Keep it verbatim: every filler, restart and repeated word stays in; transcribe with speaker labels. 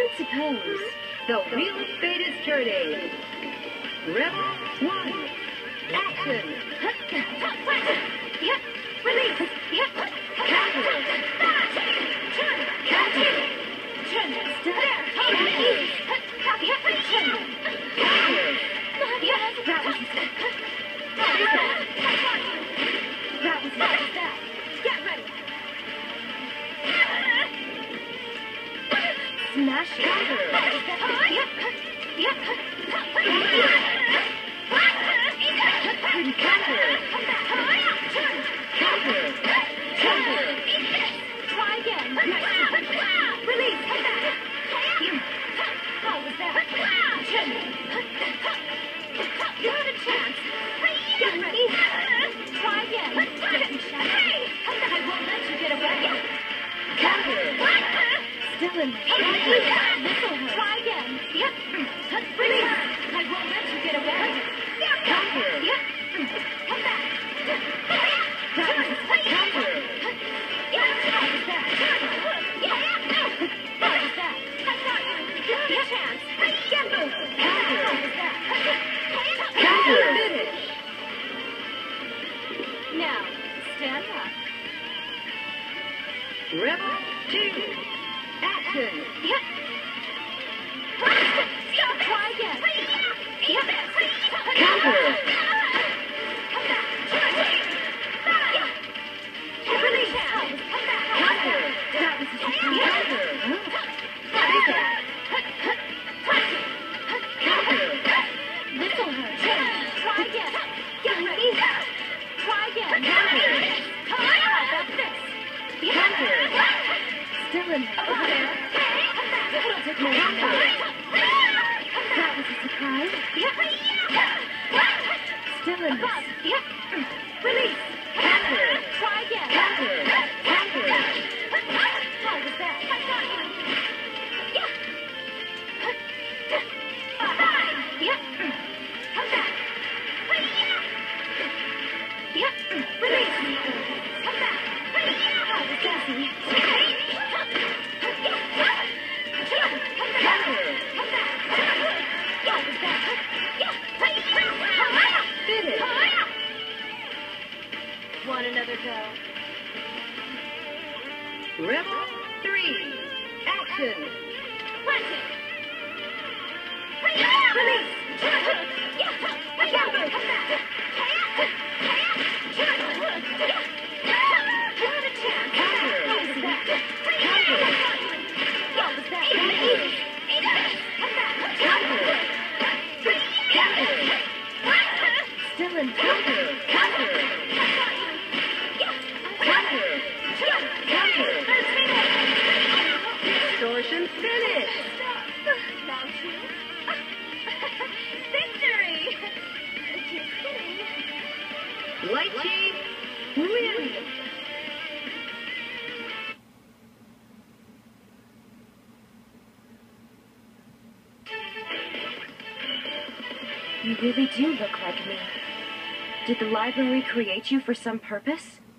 Speaker 1: don't suppose.
Speaker 2: The wheel of fate is turning. Rebel one. Action.
Speaker 1: Yep. Release. Yep.
Speaker 2: Counter.
Speaker 1: Turn. Counter. Turn. There. Easy. Yep. Turn.
Speaker 2: Counter.
Speaker 1: Yep. That was it. That was that. That was that. Get ready. Smash it.
Speaker 2: Counter.
Speaker 1: Yep. Yep.
Speaker 2: Counter.
Speaker 1: Turn.
Speaker 2: Counter. Counter.
Speaker 1: Try again. Release. How was that? Turn. You have a chance. Get ready. Try again. I won't let you get away.
Speaker 2: Counter.
Speaker 1: Still in there. This'll hurt. Try again. Yep. Release. I won't let you get away.
Speaker 2: Counter.
Speaker 1: Yep. Come back.
Speaker 2: That was counter.
Speaker 1: Yeah. How was that? Yeah. How was that? You have a chance. Get moving.
Speaker 2: Counter.
Speaker 1: How was that?
Speaker 2: Counter. Finish.
Speaker 1: Now, stand up.
Speaker 2: Rebel two. Action.
Speaker 1: Yep. Stop. Try again. Yep.
Speaker 2: Counter.
Speaker 1: Come back. Yeah. Release. Come back.
Speaker 2: Counter.
Speaker 1: That was a surprise.
Speaker 2: Counter.
Speaker 1: What is that?
Speaker 2: Counter.
Speaker 1: This'll hurt. Try again. Get ready. Try again.
Speaker 2: Counter.
Speaker 1: How about this?
Speaker 2: Counter.
Speaker 1: Still in there. Over there. Come back. It'll take more than that. That was a surprise. Yep. Still in this. Yep. Release.
Speaker 2: Counter.
Speaker 1: Try again.
Speaker 2: Counter. Counter.
Speaker 1: How was that? Yeah. Yep. Come back. Yep. Release. Come back. How was that? Easy.
Speaker 2: Counter. Finish.
Speaker 1: Want another go?
Speaker 2: Rebel three. Action.
Speaker 1: Planting. Release. I got it. Come back. You have a chance.
Speaker 2: Counter.
Speaker 1: How was that?
Speaker 2: Counter.
Speaker 1: How was that?
Speaker 2: Counter.
Speaker 1: Come back.
Speaker 2: Counter. Counter.
Speaker 1: Still in
Speaker 2: Counter. Counter. Counter. Counter. Distortion finish.
Speaker 1: Now two. Victory! Just kidding.
Speaker 2: Light Chief wins.
Speaker 1: You really do look like me. Did the library create you for some purpose?